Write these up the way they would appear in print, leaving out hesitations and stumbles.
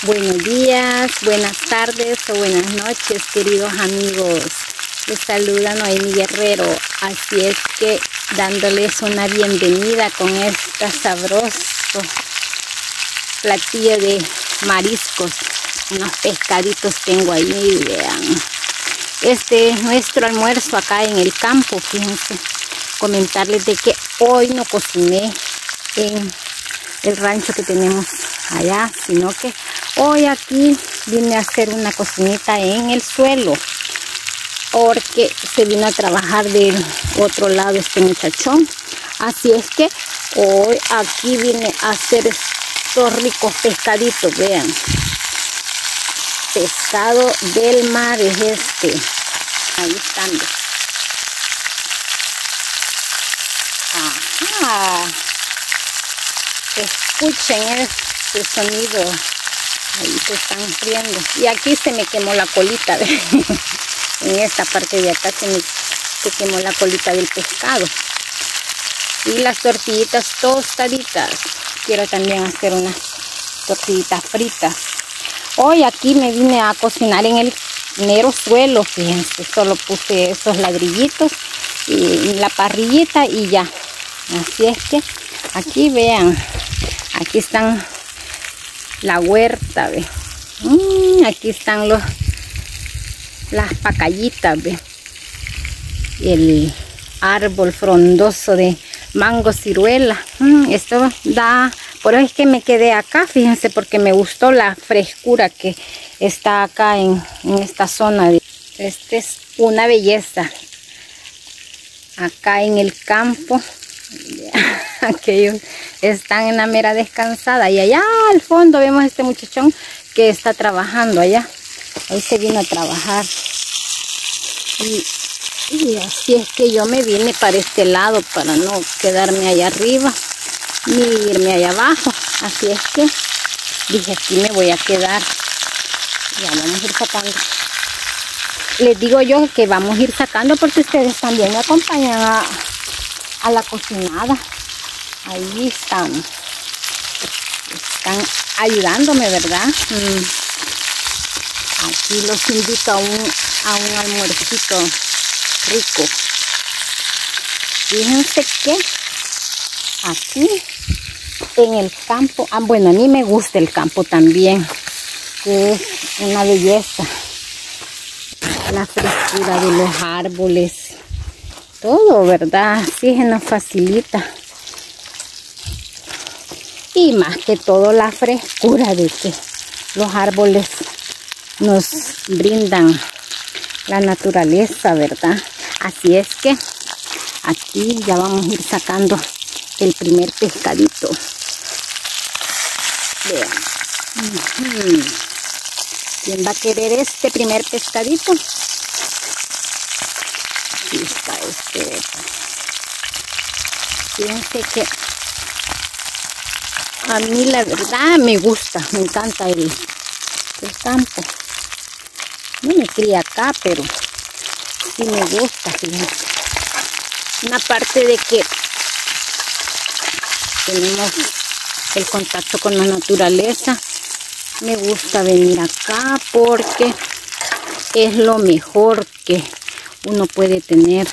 Buenos días, buenas tardes o buenas noches, queridos amigos. Les saluda Noemi Guerrero. Así es que dándoles una bienvenida con este sabroso platillo de mariscos. Unos pescaditos tengo ahí, vean. Este es nuestro almuerzo acá en el campo, fíjense. Comentarles de que hoy no cociné en el rancho que tenemos allá, sino que hoy aquí vine a hacer una cocinita en el suelo, porque se vino a trabajar del otro lado este muchachón. Así es que hoy aquí vine a hacer estos ricos pescaditos, vean. Pescado del mar es este. Ahí están. Ajá. Escuchen este sonido. Ahí se están friendo. Y aquí se me quemó la colita. En esta parte de acá se quemó la colita del pescado. Y las tortillitas tostaditas. Quiero también hacer unas tortillitas fritas. Hoy aquí me vine a cocinar en el mero suelo, fíjense. Solo puse esos ladrillitos y la parrillita y ya. Así es que aquí vean. Aquí están la huerta, ve. Aquí están las pacayitas, ve. Y el árbol frondoso de mango ciruela. Esto da, por eso es que me quedé acá, fíjense, porque me gustó la frescura que está acá en esta zona. Esta es una belleza. Acá en el campo. Aquellos están en la mera descansada y allá al fondo vemos este muchachón que está trabajando allá. Ahí se vino a trabajar y así es que yo me vine para este lado para no quedarme allá arriba ni irme allá abajo. Así es que dije, aquí me voy a quedar. Ya vamos a ir sacando. Les digo yo que vamos a ir sacando porque ustedes también me acompañan a la cocinada. Ahí están ayudándome, ¿verdad? Aquí los invito a un almuercito rico. Fíjense que aquí en el campo, bueno, a mí me gusta el campo también, que es una belleza. La frescura de los árboles, todo, ¿verdad? Sí, se nos facilita. Y más que todo la frescura de que los árboles nos brindan la naturaleza, ¿verdad? Así es que aquí ya vamos a ir sacando el primer pescadito. Vean. ¿Quién va a querer este primer pescadito? Aquí está este. Fíjense que a mí la verdad me gusta, me encanta el campo. No me cría acá, pero sí me gusta, fíjense. Una parte de que tenemos el contacto con la naturaleza. Me gusta venir acá porque es lo mejor que uno puede tener.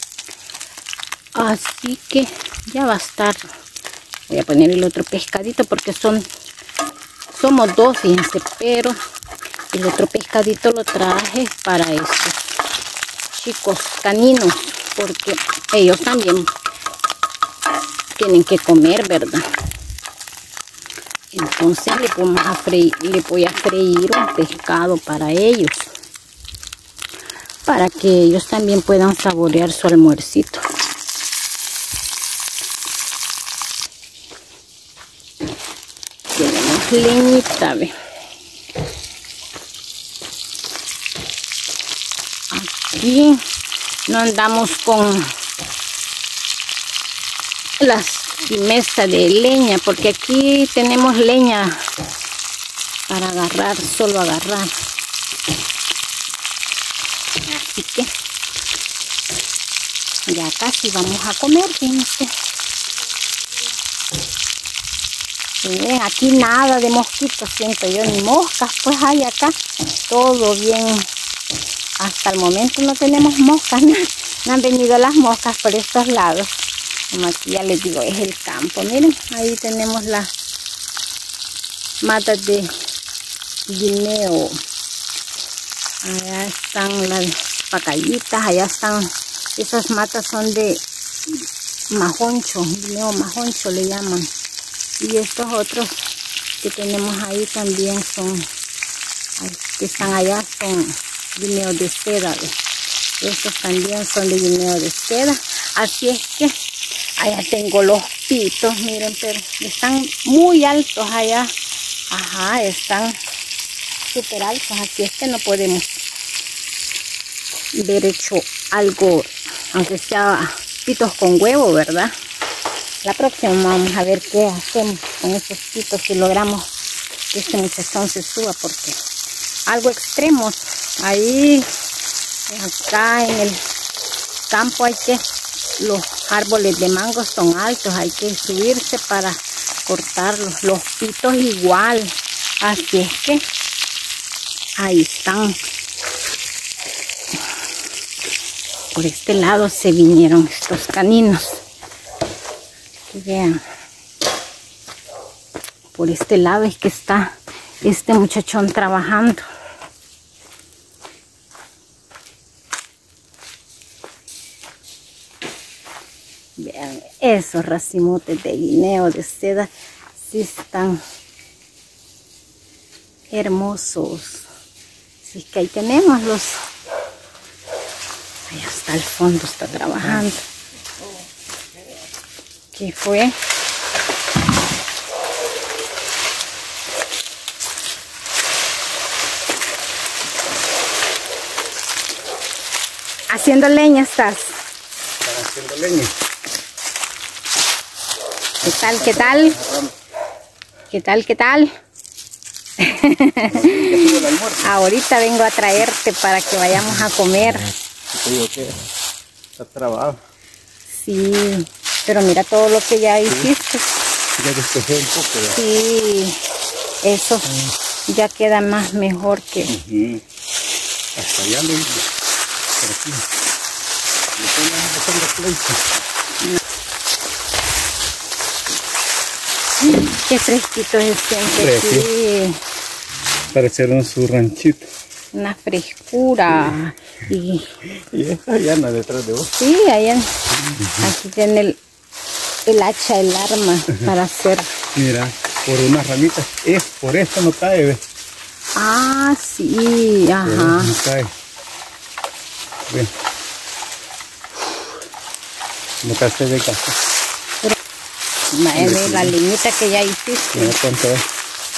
Así que ya va a estar. Voy a poner el otro pescadito porque somos dos, fíjense, pero el otro pescadito lo traje para estos chicos caninos, porque ellos también tienen que comer, ¿verdad? Entonces le voy a freír un pescado para ellos, para que ellos también puedan saborear su almuercito. Tenemos leñita, ve. Aquí no andamos con las mesas de leña, porque aquí tenemos leña para agarrar, solo agarrar. Así que ya casi vamos a comer, fíjense. Y ven, aquí nada de mosquitos, siento yo, ni moscas, pues hay acá. Todo bien. Hasta el momento no tenemos moscas, no han venido las moscas por estos lados. Como aquí ya les digo, es el campo. Miren, ahí tenemos las matas de guineo. Allá están las pacallitas, allá están, esas matas son de majoncho, guineo majoncho le llaman. Y estos otros que tenemos ahí también son, que están allá, son guineo de seda. Estos también son de guineo de seda. Así es que allá tengo los pitos, miren, pero están muy altos allá. Ajá, están súper altos, así es que no podemos ver hecho algo, aunque sea pitos con huevo, ¿verdad? La próxima vamos a ver qué hacemos con estos pitos, si logramos que este muchachón se suba, porque algo extremos ahí, acá en el campo hay que, los árboles de mango son altos, hay que subirse para cortarlos, los pitos igual, así es que ahí están. Por este lado se vinieron estos caninos. Aquí vean. Por este lado es que está este muchachón trabajando. Vean, esos racimotes de guineo de seda sí están hermosos. Así que ahí tenemos los. Allá hasta el fondo está trabajando. ¿Qué fue? Haciendo leña estás. Haciendo leña. ¿Qué tal? ¿Qué tal? ¿Qué tal? ¿Qué tal? Ahorita vengo a traerte para que vayamos a comer. Está trabado. Sí, pero mira todo lo que ya hiciste. Ya despejé un poco. ¿Verdad? Sí, eso ya queda más mejor que. Hasta allá lo hice. Por aquí. Qué fresquito se siente. Sí. Parecieron su ranchito. Una frescura. Y esa llana detrás de vos. Sí, allá. Aquí tiene el hacha, el arma para hacer. Mira, por unas ramitas. Por esto no cae, ¿ves? Ah, sí, ajá. No cae. Bien. No cae de casa. Pero, la leñita que ya hiciste. Mira cuánto es.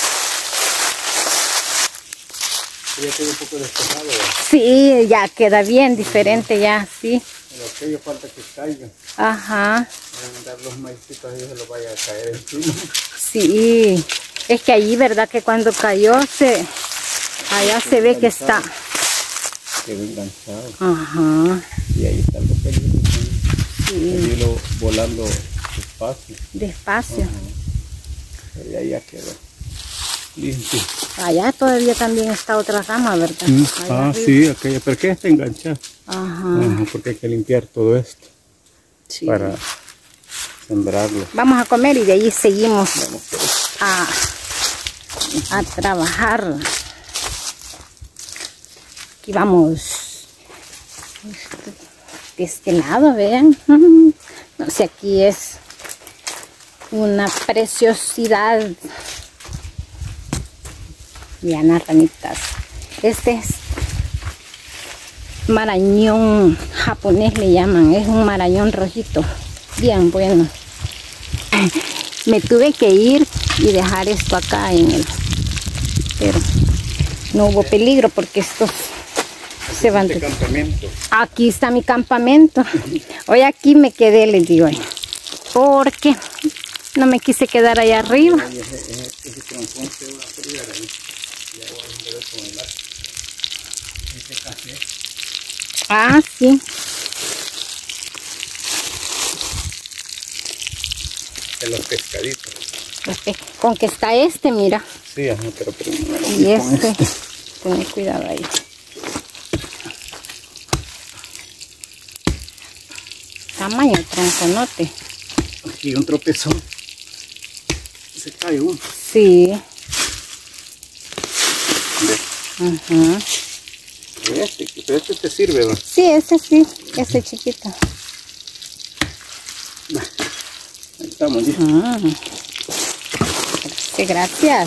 Ya queda un poco despejado, ¿verdad? Sí, ya queda bien diferente ya, sí. Pero aquello falta que caiga. Ajá. Van a dar los maicitos y se los vaya a caer encima. Sí, es que allí, ¿verdad? Que cuando cayó, allá se ve que está. Quedó enganchado. Ajá. Y ahí están los peligros. Sí. El hilo volando despacio. Despacio. Pero ya quedó limpio. Allá todavía también está otra rama, ¿verdad? Sí, aquella, pero que está enganchada. Ajá. Porque hay que limpiar todo esto. Sí. Para sembrarlo. Vamos a comer y de ahí seguimos a trabajar. Aquí vamos. De este lado, vean. No sé, aquí es una preciosidad. Vean las ramitas. Este es marañón japonés, le llaman. Es un marañón rojito. Bien bueno. Me tuve que ir y dejar esto acá en el. Pero no hubo peligro porque estos se van. Campamento. Aquí está mi campamento. Hoy aquí me quedé, les digo. Porque no me quise quedar allá arriba. Ese tronzón se va a friar ahí. Y ahora voy a ver con el arco. Este café. Ah, sí. De los pescaditos. Con que está este, mira. Sí, ajá, pero primero. Y este, ten cuidado ahí. Tamaño tronconote. Aquí un tropezón. Se cae uno. Sí. ¿Ves? Pero este te sirve, ¿no? Sí, ese chiquito. Ahí estamos, ¿sí? Sí, gracias.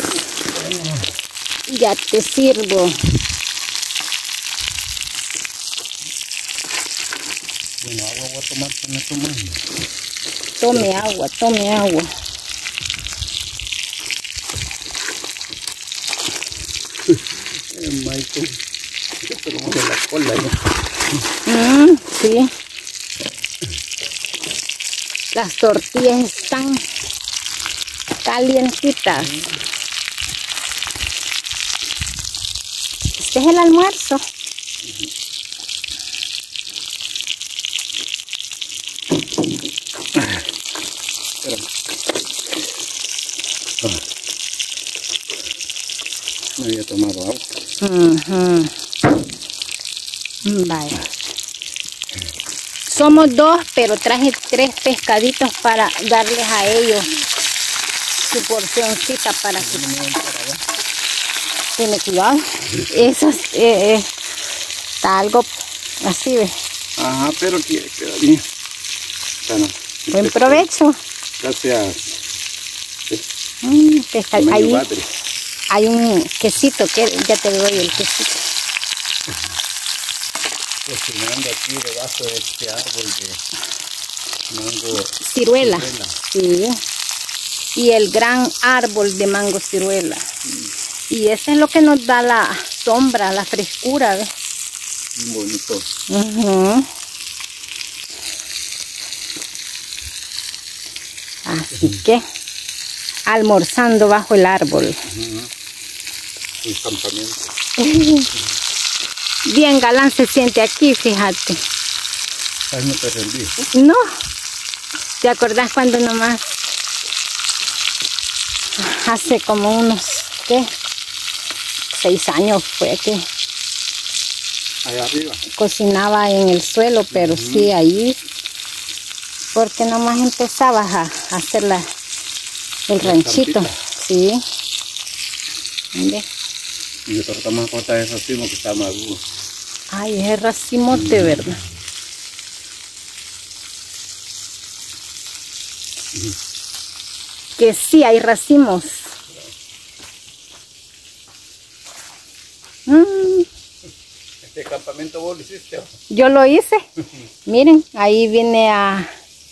Ya te sirvo. Bueno, agua voy a tomar, me tomando. Tome agua, tome agua. Michael, pero de la cola, ¿no? Sí. Las tortillas están calientitas. Este es el almuerzo. No había tomado agua. Vaya. Somos 2, pero traje 3 pescaditos para darles a ellos su porcioncita para que... Tiene cuidado. Eso está algo así, ¿ves? Ajá, pero queda bien. Bueno, Buen provecho. Gracias. Ahí hay un quesito, que ya te doy el quesito. Cocinando aquí debajo de este árbol de mango Ciruela. Sí. Y el gran árbol de mango ciruela. Y eso es lo que nos da la sombra, la frescura, ¿ves? Muy bonito. Así que, almorzando bajo el árbol. Un campamento. Bien galán se siente aquí, fíjate. Ay, no te rendí. No. ¿Te acordás cuando nomás? Hace como unos, ¿qué? 6 años fue que Allá arriba. cocinaba en el suelo, pero sí ahí, porque nomás empezabas a hacer el ranchito. Sí. ¿Ve? Y nosotros estamos corta de racimo que está maduro. Ay, es racimote, ¿verdad? Que sí, hay racimos. ¿Este campamento vos lo hiciste? Yo lo hice. Miren, ahí viene a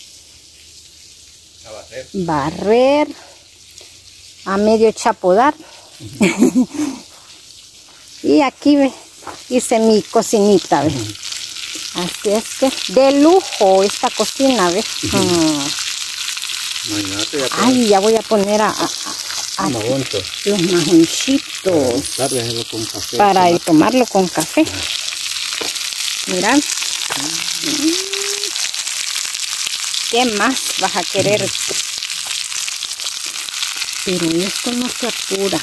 barrer, a medio chapodar. Y aquí ve, hice mi cocinita, ve. Así es que de lujo esta cocina, ve. Ay, ya voy a poner los majoncitos para tomarlo con café. Mirad. ¿Qué más vas a querer? Pero esto no se apura.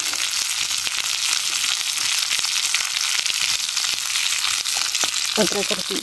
Otra tortilla.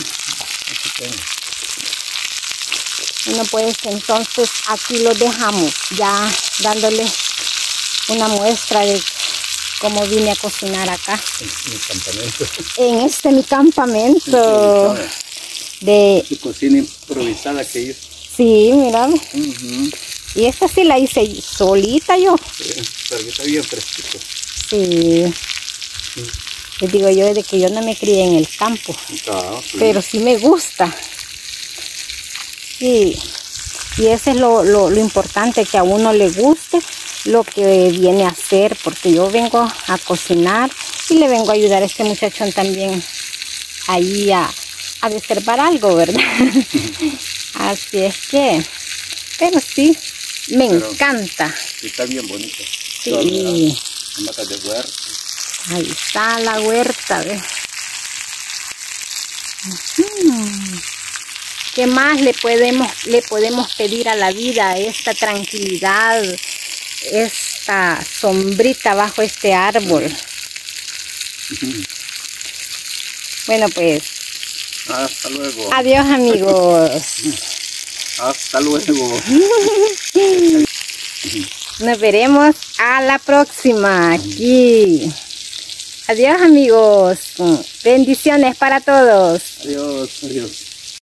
Bueno, pues entonces aquí lo dejamos, ya dándole una muestra de cómo vine a cocinar acá. En mi campamento. En este mi campamento. De su cocina improvisada que hizo. Sí, mira. Y esta sí la hice solita yo. Sí, pero está bien fresquito. Sí. Les digo yo desde que yo no me crié en el campo. Claro, sí. Pero sí me gusta. Sí. Y eso es lo importante, que a uno le guste lo que viene a hacer, porque yo vengo a cocinar y le vengo a ayudar a este muchachón también ahí a deservar algo, ¿verdad? Así es que, pero sí, me encanta. Sí, está bien bonito. Sí. Matas de huerta. Ahí está la huerta, ¿ves? ¿Qué más le podemos pedir a la vida? Esta tranquilidad, esta sombrita bajo este árbol. Bueno, pues. Hasta luego. Adiós, amigos. Hasta luego. Nos veremos a la próxima aquí. Adiós, amigos. Bendiciones para todos. Adiós, adiós.